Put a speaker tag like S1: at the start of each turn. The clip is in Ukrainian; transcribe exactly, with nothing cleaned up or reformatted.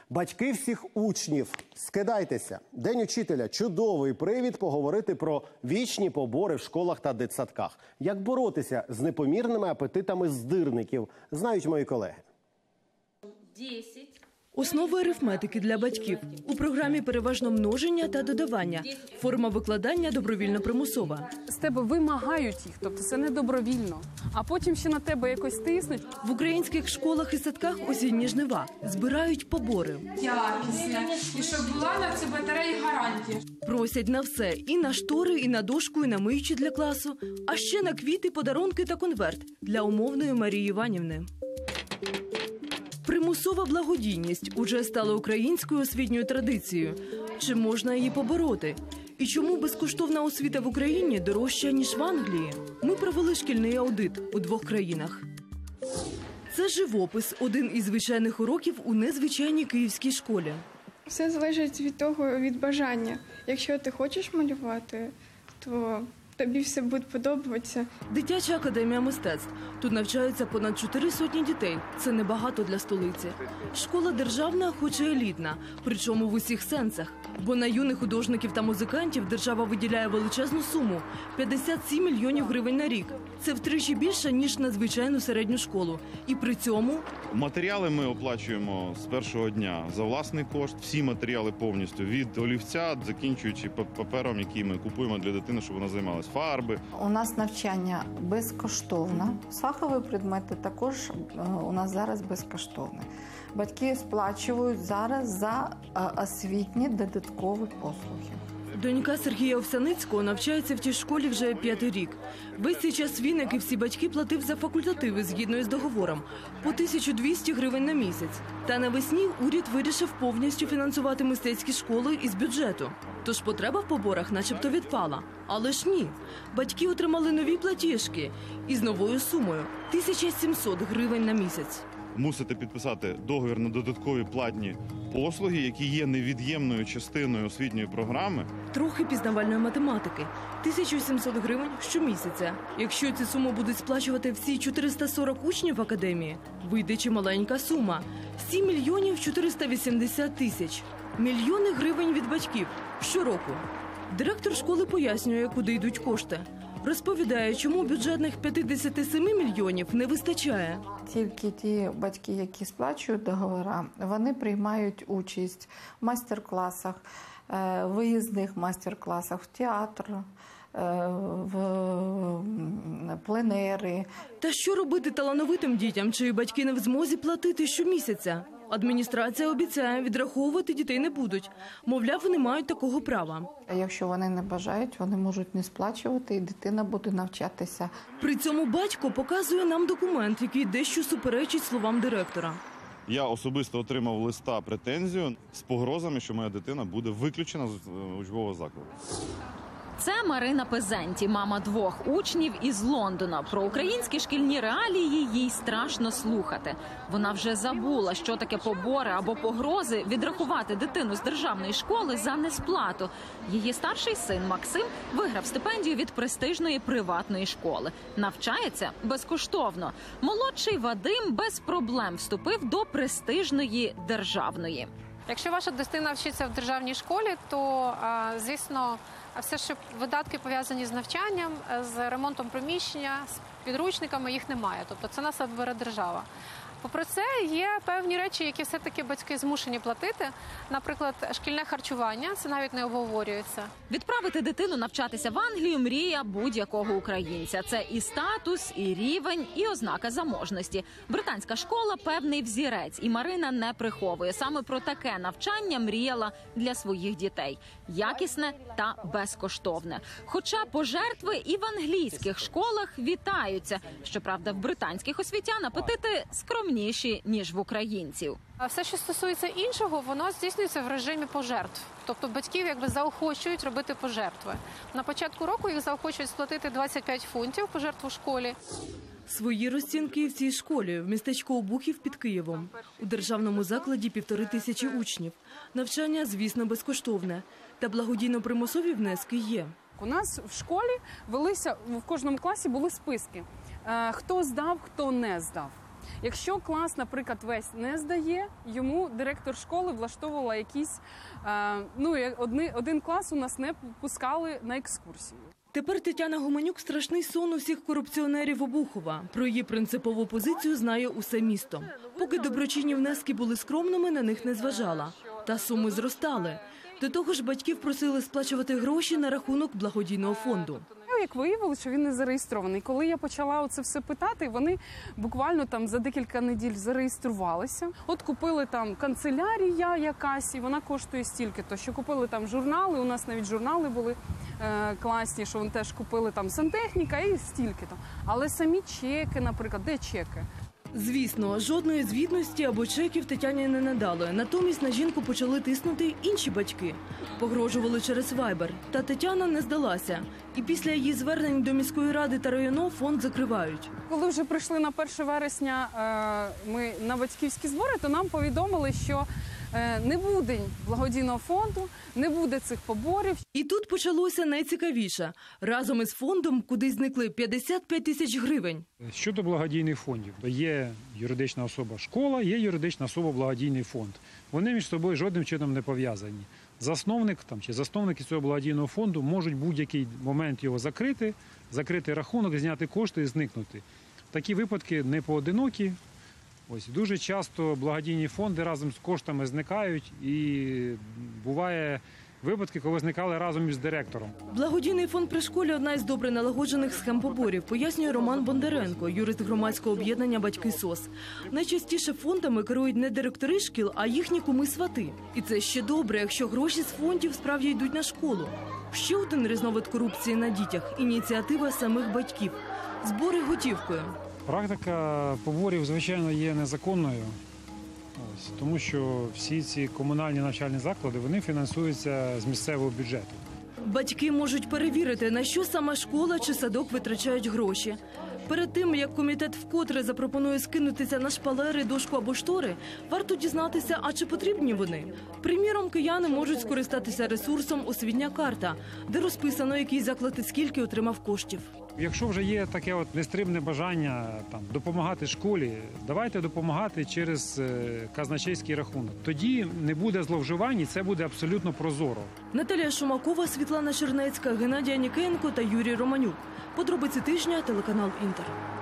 S1: Батьки всіх учнів, скидайтеся. День учителя – чудовий привід поговорити про вічні побори в школах та дитсадках. Як боротися з непомірними апетитами здирників, знають мої колеги.
S2: Основи арифметики для батьків. У програмі переважно множення та додавання. Форма викладання добровільно-примусова.
S3: З тебе вимагають їх, тобто це не добровільно. А потім ще на тебе якось тиснуть.
S2: В українських школах і садках осінні жнива. Збирають побори.
S4: Якісне. І щоб була на цю батареї гарантія.
S2: Просять на все. І на штори, і на дошку, і на миючі для класу. А ще на квіти, подарунки та конверт для умовної Марії Іванівни. Примусова благодійність уже стала українською освітньою традицією. Чи можна її побороти? І чому безкоштовна освіта в Україні дорожча, ніж в Англії? Ми провели шкільний аудит у двох країнах. Це живопис – один із звичайних уроків у незвичайній київській школі.
S5: Все залежить від того, від бажання. Якщо ти хочеш малювати, то тобі все буде подобатися.
S2: Дитяча академія мистецтв. Тут навчаються понад чотири сотні дітей. Це небагато для столиці. Школа державна, хоч і елітна. Причому в усіх сенсах. Бо на юних художників та музикантів держава виділяє величезну суму – п'ятдесят сім мільйонів гривень на рік. Це втричі більше, ніж на звичайну середню школу. І при цьому…
S6: Матеріали ми оплачуємо з першого дня за власний кошт. Всі матеріали повністю. Від олівця, закінчуючи папером, який ми купуємо для дитини, щоб вона займалась. Фарби.
S7: У нас навчання безкоштовне. Фахові предмети також у нас зараз безкоштовні. Батьки сплачують зараз за освітні додаткові послуги.
S2: Донька Сергія Овсяницького навчається в тій школі вже п'ятий рік. Весь цей час він, як і всі батьки, платив за факультативи згідно із договором – по тисячу двісті гривень на місяць. Та навесні уряд вирішив повністю фінансувати мистецькі школи із бюджету. Тож потреба в поборах начебто відпала. Але ж ні. Батьки отримали нові платіжки із новою сумою – тисяча сімсот гривень на місяць.
S6: Мусите підписати договір на додаткові платні послуги, які є невід'ємною частиною освітньої програми.
S2: Трохи пізнавальної математики – тисяча сімсот гривень щомісяця. Якщо ці суми будуть сплачувати всі чотириста сорок учнів академії, вийде чималенька сума – сім мільйонів чотириста вісімдесят тисяч. Мільйони гривень від батьків щороку. Директор школи пояснює, куди йдуть кошти. Розповідає, чому бюджетних п'ятдесят сім мільйонів не вистачає.
S7: Тільки ті батьки, які сплачують договори, вони приймають участь в майстер-класах, виїзних майстер-класах, в театр, в пленери.
S2: Та що робити талановитим дітям, чиї батьки не в змозі платити щомісяця? Адміністрація обіцяє, відраховувати дітей не будуть. Мовляв, вони мають такого права.
S7: А якщо вони не бажають, вони можуть не сплачувати, і дитина буде навчатися.
S2: При цьому батько показує нам документ, який дещо суперечить словам директора.
S6: Я особисто отримав листа претензію з погрозами, що моя дитина буде виключена з учбового закладу.
S8: Це Марина Пезенті, мама двох учнів із Лондона. Про українські шкільні реалії їй страшно слухати. Вона вже забула, що таке побори або погрози відрахувати дитину з державної школи за несплату. Її старший син Максим виграв стипендію від престижної приватної школи. Навчається безкоштовно. Молодший Вадим без проблем вступив до престижної державної.
S9: Якщо ваша дитина вчиться в державній школі, то, звісно, все, що видатки пов'язані з навчанням, з ремонтом приміщення, з підручниками, їх немає. Тобто це на себе бере держава. Попри це, є певні речі, які все-таки батьки змушені платити. Наприклад, шкільне харчування, це навіть не обговорюється.
S8: Відправити дитину навчатися в Англію – мрія будь-якого українця. Це і статус, і рівень, і ознака заможності. Британська школа – певний взірець, і Марина не приховує. Саме про таке навчання мріяла для своїх дітей. Якісне та безкоштовне. Хоча пожертви і в англійських школах вітаються. Щоправда, в британських освітян апетити скромні. Ніж в українців.
S9: А все, що стосується іншого, воно здійснюється в режимі пожертв. Тобто батьків якби заохочують робити пожертви. На початку року їх заохочують сплатити двадцять п'ять фунтів пожертву школі.
S2: Свої розцінки в цій школі в містечку Обухів під Києвом. У державному закладі півтори тисячі учнів. Навчання, звісно, безкоштовне. Та благодійно-примусові внески є.
S3: У нас в школі велися, в кожному класі були списки. Хто здав, хто не здав. Якщо клас, наприклад, весь не здає, йому директор школи влаштовувала якісь, е, ну, одни, один клас у нас не пускали на екскурсію.
S2: Тепер Тетяна Гуменюк – страшний сон усіх корупціонерів Обухова. Про її принципову позицію знає усе місто. Поки доброчинні внески були скромними, на них не зважала. Та суми зростали. До того ж, батьків просили сплачувати гроші на рахунок благодійного фонду.
S3: Як виявилося, що він не зареєстрований. Коли я почала оце все питати, вони буквально там за декілька неділь зареєструвалися. От купили там канцелярія якась, і вона коштує стільки-то. Що купили там журнали, у нас навіть журнали були е, класні, що вони теж купили там сантехніка і стільки-то. Але самі чеки, наприклад, де чеки?
S2: Звісно, жодної звітності або чеків Тетяні не надали. Натомість на жінку почали тиснути інші батьки. Погрожували через вайбер. Та Тетяна не здалася. І після її звернень до міської ради та району фонд закривають.
S3: Коли вже прийшли на перше вересня е, ми на батьківські збори, то нам повідомили, що е, не буде благодійного фонду, не буде цих поборів.
S2: І тут почалося найцікавіше. Разом із фондом кудись зникли п'ятдесят п'ять тисяч гривень.
S10: Щодо благодійних фондів, є юридична особа школа, є юридична особа благодійний фонд. Вони між собою жодним чином не пов'язані. Засновник там, чи засновники цього благодійного фонду можуть в будь-який момент його закрити, закрити рахунок, зняти кошти і зникнути. Такі випадки не поодинокі. Ось, дуже часто благодійні фонди разом з коштами зникають, і буває випадки, коли зникали разом із директором.
S2: Благодійний фонд при школі – одна із добре налагоджених схем поборів, пояснює Роман Бондаренко, юрист громадського об'єднання «Батьки СОС». Найчастіше фондами керують не директори шкіл, а їхні куми-свати. І це ще добре, якщо гроші з фондів справді йдуть на школу. Ще один різновид корупції на дітях – ініціатива самих батьків. Збори готівкою.
S10: Практика поборів, звичайно, є незаконною. Ось, тому що всі ці комунальні навчальні заклади, вони фінансуються з місцевого бюджету.
S2: Батьки можуть перевірити, на що саме школа чи садок витрачають гроші. Перед тим, як комітет вкотре запропонує скинутися на шпалери, дошку або штори, варто дізнатися, а чи потрібні вони. Приміром, кияни можуть скористатися ресурсом «Освітня карта», де розписано, який заклад і скільки отримав коштів.
S10: Якщо вже є таке от нестримне бажання там, допомагати школі, давайте допомагати через е, казначейський рахунок. Тоді не буде зловживань і це буде абсолютно прозоро.
S2: Наталія Шумакова, Світлана Чернецька, Геннадій Нікієнко та Юрій Романюк. Подробиці тижня, телеканал «Інтер».